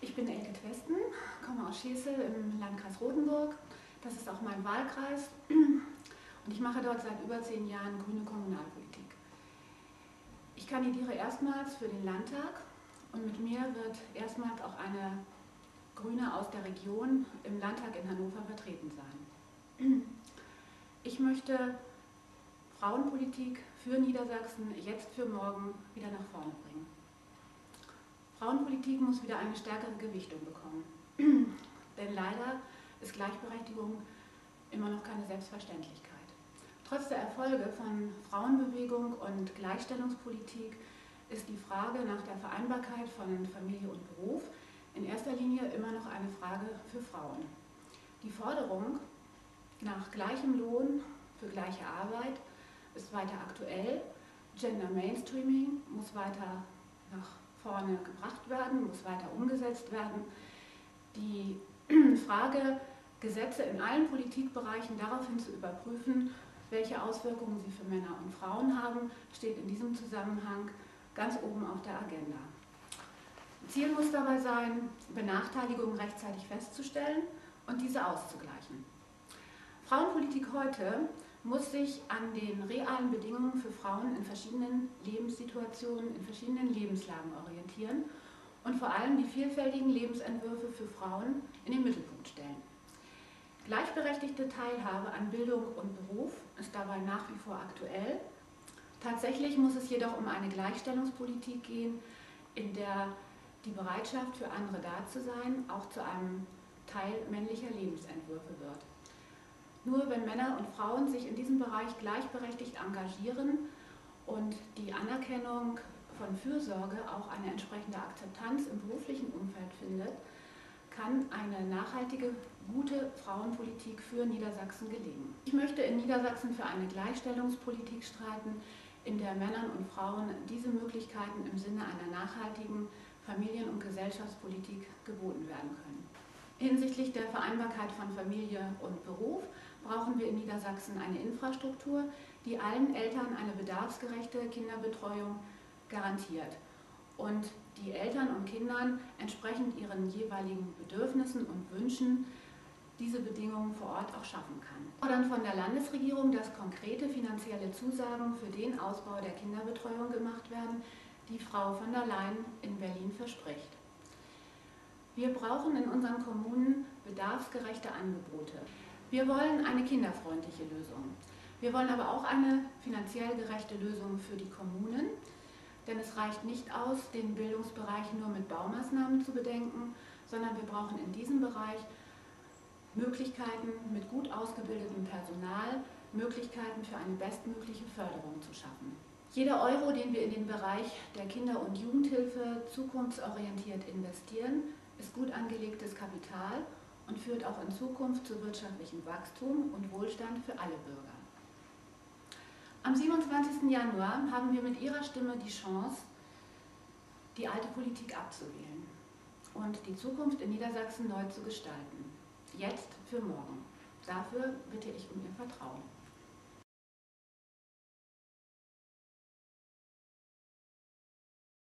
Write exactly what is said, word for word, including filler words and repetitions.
Ich bin Elke Twesten, komme aus Schesel im Landkreis Rothenburg. Das ist auch mein Wahlkreis und ich mache dort seit über zehn Jahren grüne Kommunalpolitik. Ich kandidiere erstmals für den Landtag und mit mir wird erstmals auch eine Grüne aus der Region im Landtag in Hannover vertreten sein. Ich möchte Frauenpolitik für Niedersachsen jetzt für morgen wieder nach vorne bringen. Frauenpolitik muss wieder eine stärkere Gewichtung bekommen. Denn leider ist Gleichberechtigung immer noch keine Selbstverständlichkeit. Trotz der Erfolge von Frauenbewegung und Gleichstellungspolitik ist die Frage nach der Vereinbarkeit von Familie und Beruf in erster Linie immer noch eine Frage für Frauen. Die Forderung nach gleichem Lohn für gleiche Arbeit ist weiter aktuell. Gender Mainstreaming muss weiter nach vorne gebracht werden, muss weiter umgesetzt werden. Die Frage, Gesetze in allen Politikbereichen daraufhin zu überprüfen, welche Auswirkungen sie für Männer und Frauen haben, steht in diesem Zusammenhang ganz oben auf der Agenda. Ziel muss dabei sein, Benachteiligungen rechtzeitig festzustellen und diese auszugleichen. Frauenpolitik heute muss sich an den realen Bedingungen für Frauen in verschiedenen Lebenssituationen, in verschiedenen Lebenslagen orientieren und vor allem die vielfältigen Lebensentwürfe für Frauen in den Mittelpunkt stellen. Gleichberechtigte Teilhabe an Bildung und Beruf ist dabei nach wie vor aktuell. Tatsächlich muss es jedoch um eine Gleichstellungspolitik gehen, in der die Bereitschaft für andere da zu sein auch zu einem Teil männlicher Lebensentwürfe wird. Nur wenn Männer und Frauen sich in diesem Bereich gleichberechtigt engagieren und die Anerkennung von Fürsorge auch eine entsprechende Akzeptanz im beruflichen Umfeld findet, kann eine nachhaltige, gute Frauenpolitik für Niedersachsen gelingen. Ich möchte in Niedersachsen für eine Gleichstellungspolitik streiten, in der Männern und Frauen diese Möglichkeiten im Sinne einer nachhaltigen Familien- und Gesellschaftspolitik geboten werden können. Hinsichtlich der Vereinbarkeit von Familie und Beruf brauchen wir in Niedersachsen eine Infrastruktur, die allen Eltern eine bedarfsgerechte Kinderbetreuung garantiert und die Eltern und Kindern entsprechend ihren jeweiligen Bedürfnissen und Wünschen diese Bedingungen vor Ort auch schaffen kann. Wir fordern von der Landesregierung, dass konkrete finanzielle Zusagen für den Ausbau der Kinderbetreuung gemacht werden, die Frau von der Leyen in Berlin verspricht. Wir brauchen in unseren Kommunen bedarfsgerechte Angebote. Wir wollen eine kinderfreundliche Lösung. Wir wollen aber auch eine finanziell gerechte Lösung für die Kommunen, denn es reicht nicht aus, den Bildungsbereich nur mit Baumaßnahmen zu bedenken, sondern wir brauchen in diesem Bereich Möglichkeiten mit gut ausgebildetem Personal, Möglichkeiten für eine bestmögliche Förderung zu schaffen. Jeder Euro, den wir in den Bereich der Kinder- und Jugendhilfe zukunftsorientiert investieren, ist gut angelegtes Kapital und führt auch in Zukunft zu wirtschaftlichem Wachstum und Wohlstand für alle Bürger. Am siebenundzwanzigsten Januar haben wir mit Ihrer Stimme die Chance, die alte Politik abzuwählen und die Zukunft in Niedersachsen neu zu gestalten. Jetzt für morgen. Dafür bitte ich um Ihr Vertrauen.